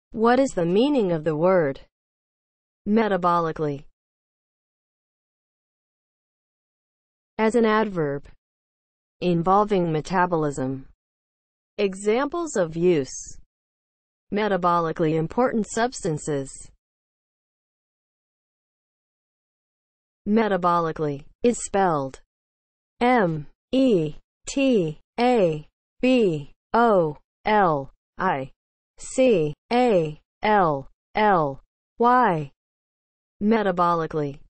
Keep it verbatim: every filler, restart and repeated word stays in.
What is the meaning of the word metabolically? As an adverb involving metabolism. Examples of use: metabolically important substances. Metabolically is spelled M E T A B O L I C A L L Y. Metabolically